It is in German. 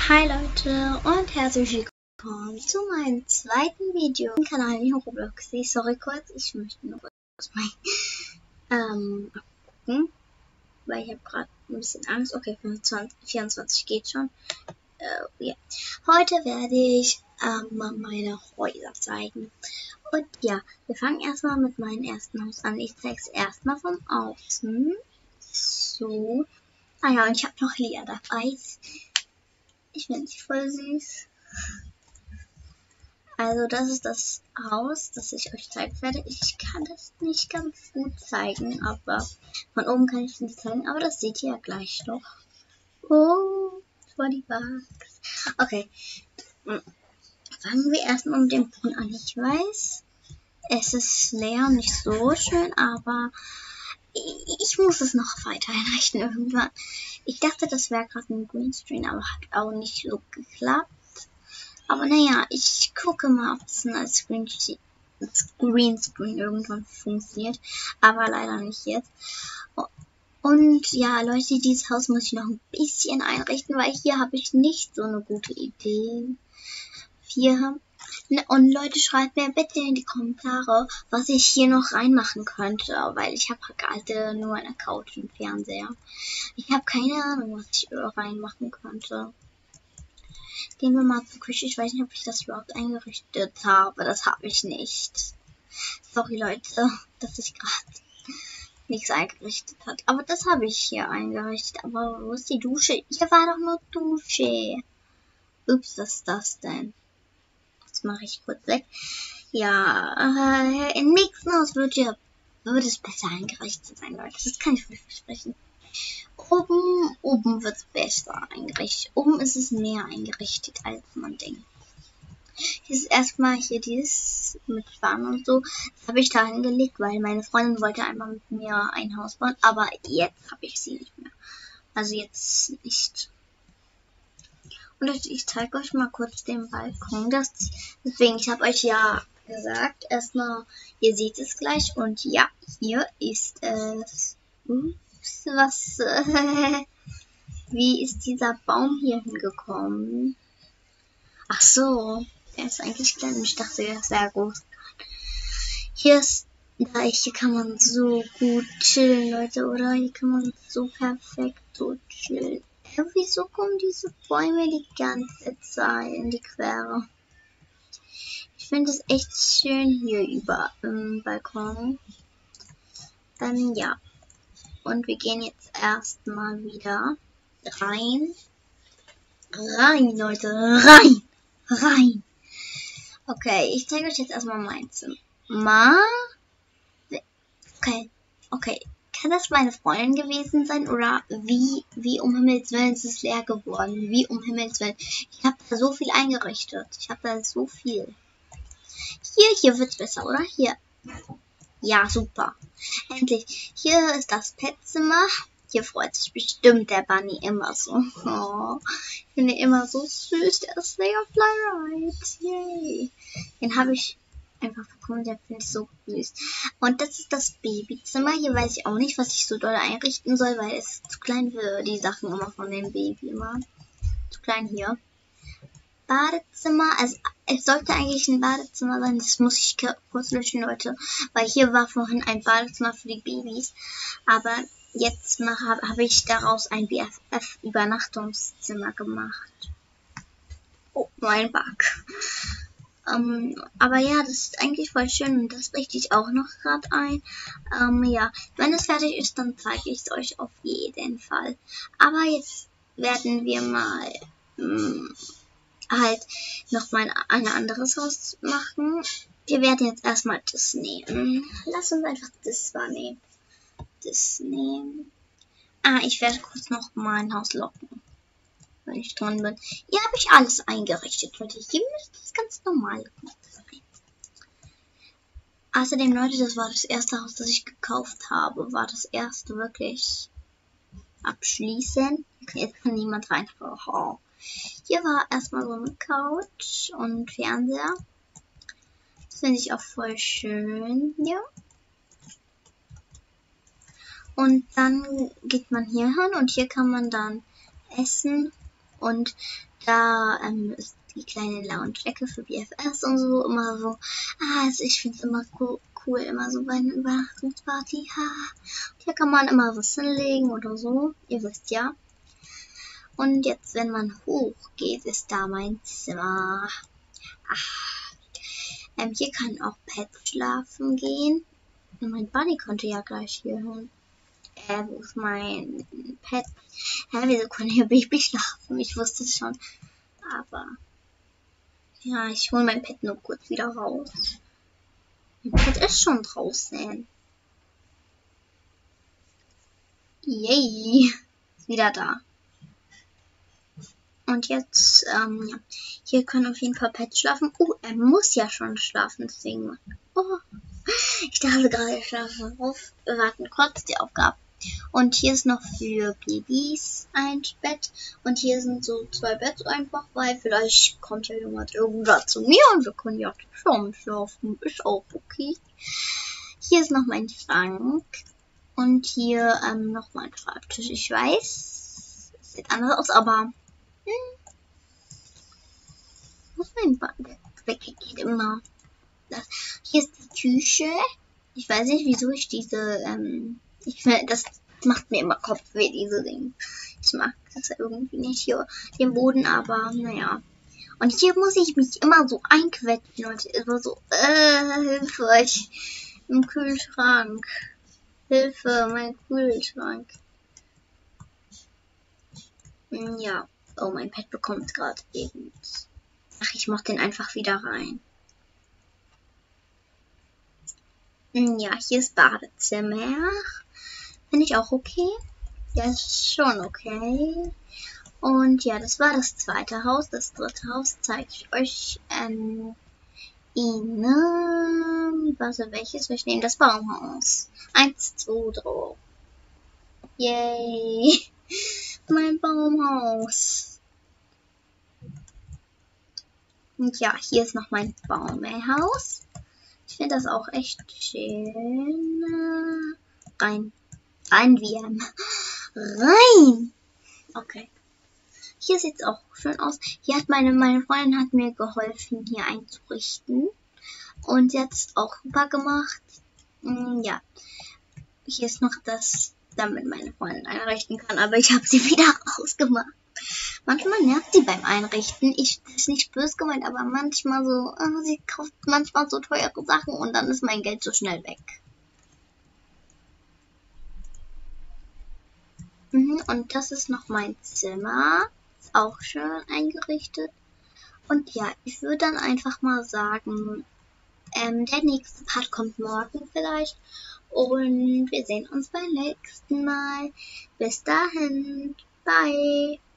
Hi Leute und herzlich willkommen zu meinem zweiten Video im Kanal in Roblox. Sorry kurz, ich möchte nur kurz mal gucken, weil ich habe gerade ein bisschen Angst. Okay, 24 geht schon. Ja. Heute werde ich meine Häuser zeigen. Und ja, wir fangen erstmal mit meinem ersten Haus an. Ich zeige es erstmal von außen. So. Ah ja, und ich habe noch Lia dabei. Ich finde sie voll süß. Also das ist das Haus, das ich euch zeigen werde. Ich kann das nicht ganz gut zeigen, aber von oben kann ich es nicht zeigen. Aber das seht ihr ja gleich noch. Oh, vor die Bugs. Okay, fangen wir erstmal mit dem Brunnen an. Ich weiß, es ist leer und nicht so schön, aber ich muss es noch weiter einrichten irgendwann. Ich dachte, das wäre gerade ein Greenscreen, aber hat auch nicht so geklappt. Aber naja, ich gucke mal, ob es als Greenscreen irgendwann funktioniert. Aber leider nicht jetzt. Und ja, Leute, dieses Haus muss ich noch ein bisschen einrichten, weil hier habe ich nicht so eine gute Idee. Und Leute, schreibt mir bitte in die Kommentare, was ich hier noch reinmachen könnte, weil ich habe gerade nur eine Couch und Fernseher. Ich habe keine Ahnung, was ich reinmachen könnte. Gehen wir mal zur Küche. Ich weiß nicht, ob ich das überhaupt eingerichtet habe. Das habe ich nicht. Sorry, Leute, dass ich gerade nichts eingerichtet habe. Aber das habe ich hier eingerichtet. Aber wo ist die Dusche? Hier war doch nur Dusche. Ups, was ist das denn? Das mache ich kurz weg. Ja, im nächsten Haus wird es besser eingerichtet sein, Leute. Das kann ich euch versprechen. Oben wird es besser eingerichtet. Oben ist es mehr eingerichtet, als man denkt. Hier ist erstmal hier dieses mit Farben und so. Das habe ich da hingelegt, weil meine Freundin wollte einmal mit mir ein Haus bauen. Aber jetzt habe ich sie nicht mehr. Also jetzt nicht. Und ich zeige euch mal kurz den Balkon. Deswegen, ich habe euch ja gesagt, erstmal, ihr seht es gleich. Und ja, hier ist es. Was, wie ist dieser Baum hier hingekommen? Ach so, der ist eigentlich klein. Ich dachte, der ist sehr groß. Hier kann man so gut chillen, Leute, oder? Hier kann man so perfekt so chillen. Wieso kommen diese Bäume die ganze Zeit in die Quere? Ich finde es echt schön hier über im Balkon. Dann ja. Und wir gehen jetzt erstmal wieder rein. Rein, Leute, rein. Okay, ich zeige euch jetzt erstmal mein Zimmer. Okay. Kann das meine Freundin gewesen sein? Oder wie um Himmels Willen ist es leer geworden? Wie um Himmels Willen? Ich habe da so viel eingerichtet. Ich habe da so viel. Hier wird's besser, oder? Hier. Ja, super. Endlich. Hier ist das Petzimmer. Hier freut sich bestimmt der Bunny immer so. Oh, ich finde ihn immer so süß. Der ist sehr fly. Yay. Den habe ich einfach bekommen. Der finde ich so süß. Und das ist das Babyzimmer. Hier weiß ich auch nicht, was ich so doll einrichten soll, weil es ist zu klein für die Sachen immer von dem Baby immer. Zu klein hier. Badezimmer, also es sollte eigentlich ein Badezimmer sein, das muss ich kurz löschen, Leute, weil hier war vorhin ein Badezimmer für die Babys, aber jetzt habe ich daraus ein BFF-Übernachtungszimmer gemacht. Oh, mein Bug. Aber ja, das ist eigentlich voll schön und das richte ich auch noch gerade ein. Ja, wenn es fertig ist, dann zeige ich es euch auf jeden Fall. Aber jetzt werden wir mal halt noch mal ein anderes Haus machen. Wir werden jetzt erstmal das nehmen. Lass uns einfach das nehmen. Ich werde kurz noch mein Haus locken, wenn ich dran bin. Hier habe ich alles eingerichtet, Leute. Hier müsste es ganz normal sein. Außerdem, Leute, das war das erste Haus, das ich gekauft habe. War das erste wirklich abschließen. Jetzt kann niemand rein. Oh. Hier war erstmal so eine Couch und Fernseher. Das finde ich auch voll schön hier. Und dann geht man hier hin und hier kann man dann essen Und da ist die kleine Lounge-Ecke für BFS und so immer so. Also ich finde es immer cool, immer so bei einer Übernachtungsparty. Hier kann man immer was hinlegen oder so. Ihr wisst ja. Und jetzt, wenn man hochgeht, ist da mein Zimmer. Hier kann auch Pet schlafen gehen. Und mein Bunny konnte ja gleich hier hin. Wo ist mein Pet? Wieso kann hier Baby schlafen? Ich wusste es schon. Aber ja, ich hole mein Pet nur kurz wieder raus. Mein Pet ist schon draußen. Yay. Ist wieder da. Und jetzt, ja. Hier können auf jeden Fall Pets schlafen. Oh, er muss ja schon schlafen, deswegen. Oh. Ich dachte gerade, er schlafen auf. Wir warten kurz die Aufgabe. Und hier ist noch für Babys ein Bett. Und hier sind so 2 Betten einfach, weil vielleicht kommt ja jemand irgendwann zu mir und wir können ja zusammen schlafen. Ist auch okay. Hier ist noch mein Schrank. Und hier noch mein Schreibtisch. Ich weiß, es sieht anders aus, aber muss mein Bett weggeht immer. Hier ist die Küche. Ich weiß nicht, wieso ich diese, das macht mir immer Kopfweh, diese Dinge. Ich mag das irgendwie nicht hier, den Boden, aber naja. Und hier muss ich mich immer so einquetschen und immer so, Hilfe, ich im Kühlschrank. Hilfe, mein Kühlschrank. Ja. Oh, mein Pet bekommt gerade eben. Ach, ich mach den einfach wieder rein. Ja, hier ist Badezimmer. Finde ich auch okay. Ja, ist schon okay. Und ja, das war das zweite Haus. Das dritte Haus zeige ich euch warte, welches wir nehmen? Das Baumhaus. 1, 2, 3. Yay. Mein Baumhaus. Und ja, hier ist noch mein Baumhaus. Ich finde das auch echt schön. Rein wir. Rein! Okay. Hier sieht es auch schön aus. Hier hat meine Freundin hat mir geholfen, hier einzurichten. Und sie hat es auch super gemacht. Ja. Hier ist noch das, damit meine Freundin einrichten kann. Aber ich habe sie wieder rausgemacht. Manchmal nervt sie beim Einrichten. Das ist nicht böse gemeint, aber manchmal so, sie kauft manchmal so teure Sachen und dann ist mein Geld so schnell weg. Und das ist noch mein Zimmer. Ist auch schön eingerichtet. Und ja, ich würde dann einfach mal sagen, der nächste Part kommt morgen vielleicht. Und wir sehen uns beim nächsten Mal. Bis dahin. Bye.